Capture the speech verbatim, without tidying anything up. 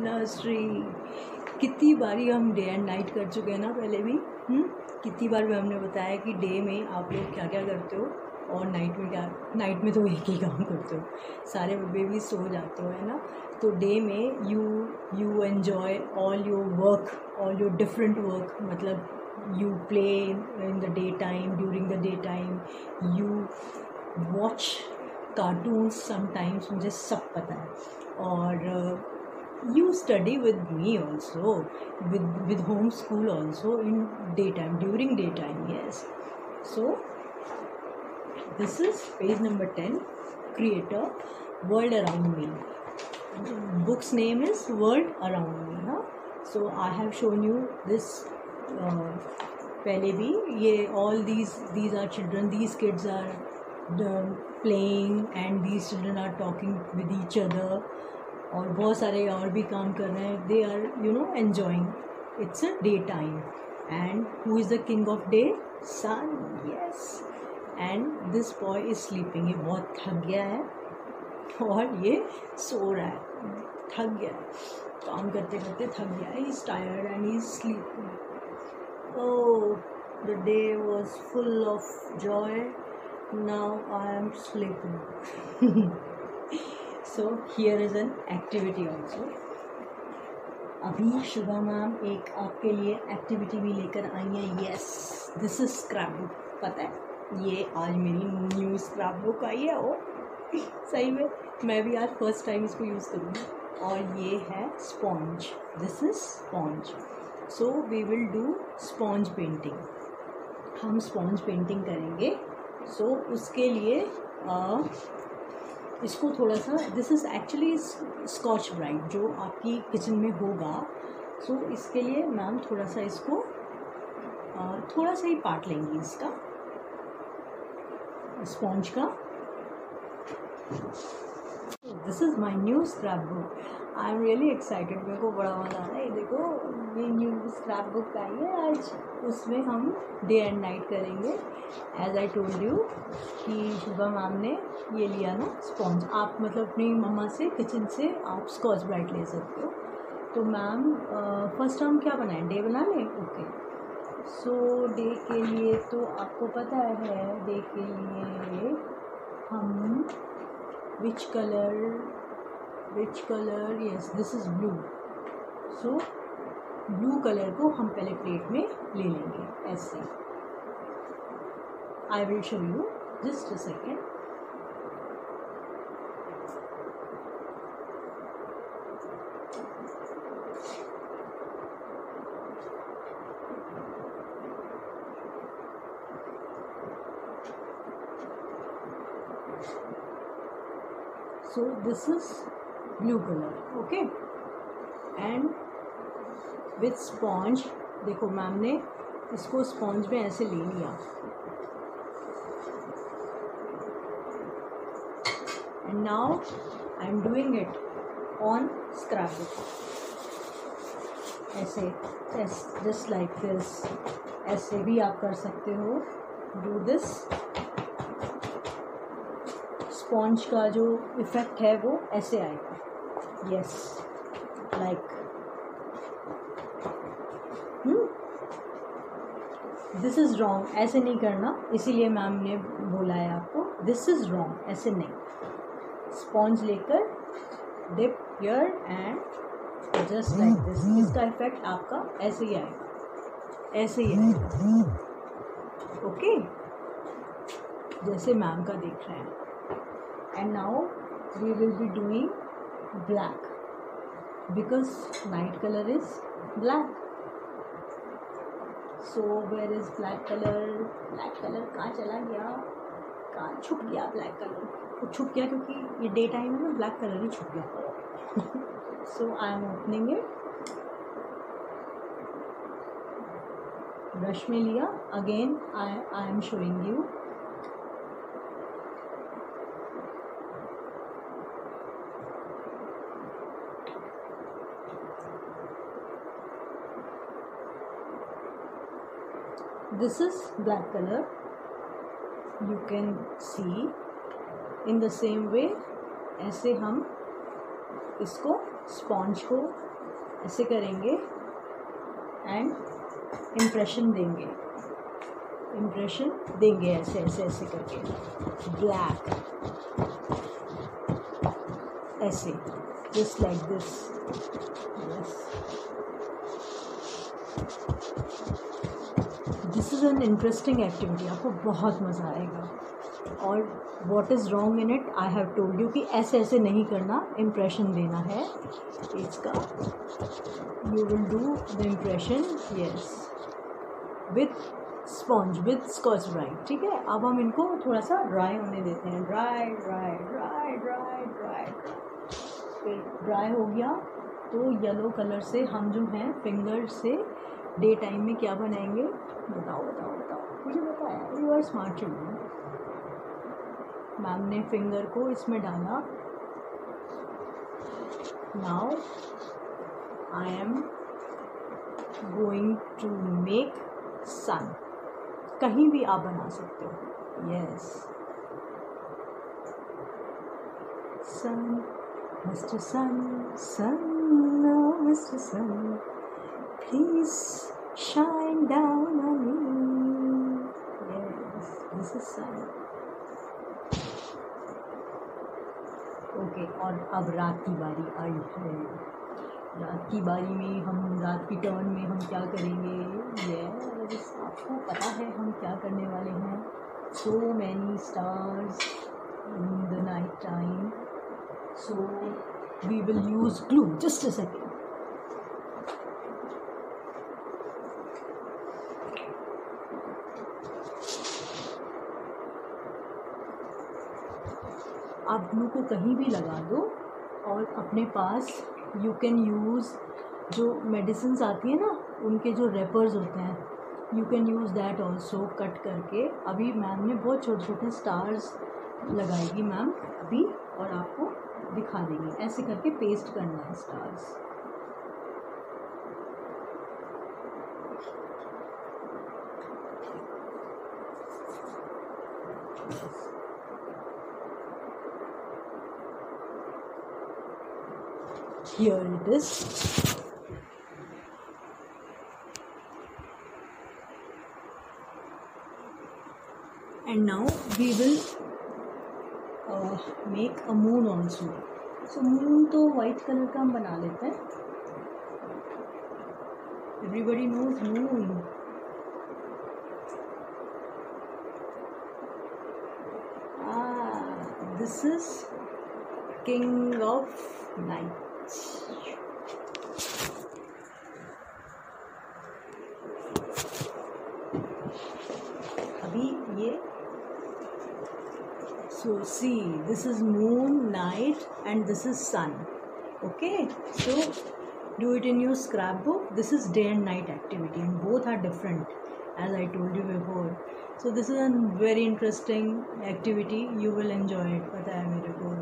Nursery. कितनी बारी हम डे एंड नाइट कर चुके हैं ना पहले भी। हुँ? कितनी बार भी हमने बताया कि डे में आप लोग क्या क्या करते हो और नाइट में क्या। नाइट में तो एक ही काम करते हो, सारे बेबी सो जाते हो, है ना। तो डे में you you enjoy all your work, all your different work, मतलब you play in the day time, during the day time you watch cartoons sometimes, मुझे सब पता है। और you study with me also, with with home school also in daytime, during daytime, yes. So this is page number ten, create a world around me. Book's name is World Around Me, huh? So I have shown you this uh, पहले भी ये all these these are children, these kids are the playing and these children are talking with each other, और बहुत सारे और भी काम कर रहे हैं। They are you know enjoying, it's a day time. And who is the king of day? Sun, yes. And this boy is sleeping, ये बहुत थक गया है और ये सो रहा है, थक गया है, काम करते करते थक गया है। He is tired and he is sleeping. Oh, the day was full of joy, now I am sleeping. So here is an activity also. अभी शुभा मैम एक आपके लिए एक्टिविटी भी लेकर आई है। Yes, this is scrap book. पता है ये आज मेरी न्यू स्क्रैप बुक आई है। ओ सही में मैं भी आज फर्स्ट टाइम इसको यूज़ करूँगी। और ये है sponge, this is sponge. So we will do sponge painting. हम स्पॉन्ज पेंटिंग करेंगे। सो so, उसके लिए आ, इसको थोड़ा सा, this is actually Scotch Brite जो आपकी किचन में होगा। सो so, इसके लिए मैम थोड़ा सा इसको थोड़ा सा ही पार्ट लेंगी इसका स्पॉन्ज का। This is my new scrap book. I am really excited, मेरे को बड़ा मज़ा आ रहा है। देखो ये न्यू स्क्रैप बुक आई है आज, उसमें हम डे एंड नाइट करेंगे। एज आई टोल्ड यू कि शुभा मैम ने ये लिया ना स्पॉन्ज। आप मतलब अपनी मम्मा से किचन से आप स्कॉच ब्राइट ले सकते हो। तो मैम फर्स्ट हम क्या बनाएं, डे बना लें। ओके, सो डे के लिए तो आपको पता है, डे के लिए हम which colour which colour yes this is blue. So blue colour को हम पहले प्लेट में ले लेंगे ऐसे। I will show you, just a second. So this is blue color, okay, and with sponge, देखो मैम ने इसको स्पॉन्ज में ऐसे ले लिया and now I am doing it on scrapbook ऐसे, just like this। ऐसे भी आप कर सकते हो, do this। स्पॉन्ज का जो इफ़ेक्ट है वो ऐसे आएगा, yes, like this is wrong, ऐसे नहीं करना, इसीलिए मैम ने बोला है आपको दिस इज़ रॉन्ग, ऐसे नहीं। स्पॉन्ज लेकर dip here and just like this. इसका इफेक्ट आपका ऐसे ही आएगा, ऐसे ही आएगा, ओके, जैसे मैम का देख रहे हैं। And now we will be doing black because night color is black. So where is black color? Black color कहाँ चला गया, कहाँ छुप गया black color? वो छुप गया क्योंकि ये डे टाइम है ना, ब्लैक कलर ही छुप गया। So I am opening it, brush में लिया, again I I am showing you। This is black color, you can see in the same way। ऐसे हम इसको स्पॉन्ज को ऐसे करेंगे एंड इम्प्रेशन देंगे, इम्प्रेशन देंगे ऐसे ऐसे ऐसे करके, ब्लैक ऐसे, just like this. Yes, this is an interesting activity, आपको बहुत मज़ा आएगा। और what is wrong in it, I have told you कि ऐसे ऐसे नहीं करना, इम्प्रेशन देना है इसका। You will do the impression, yes, with sponge, with Scotch Brite. ठीक है, अब हम इनको थोड़ा सा ड्राई होने देते हैं, dry dry dry dry dry. फिर ड्राई हो गया तो येलो कलर से हम जो हैं फिंगर से डे टाइम में क्या बनाएंगे, बताओ बताओ बताओ, मुझे बताया, you are smart children. Ma'am ने फिंगर को इसमें डाला, now I am going to make sun. कहीं भी आप बना सकते हो, yes, sun, mister sun, sun, mister sun, please shine down on me, yes, this is sun. Okay, और अब रात की बारी आई है। रात की बारी में हम, रात की टर्न में हम क्या करेंगे, यस, आपको पता है हम क्या करने वाले हैं। So many stars in the night time, so we will use glue. Just a second. आप ग्लू को कहीं भी लगा दो, और अपने पास यू कैन यूज़ जो मेडिसिन्स आती है ना, उनके जो रेपर्स होते हैं, you can use that also, cut करके। अभी मैम ने बहुत छोटे छोटे स्टार्स लगाएगी मैम अभी, और आपको दिखा देंगे, ऐसे करके पेस्ट करना है stars. Here it is. And now we will uh, make a moon also. So moon तो white color का हम बना लेते हैं। Everybody knows moon. Ah, this is king of night. अभी ये, so see, this is moon, night, and this is sun. Okay, so do it in your scrapbook. This is day and night activity, and both are different, as I told you before. So this is a very interesting activity. You will enjoy it. पता है मेरे को।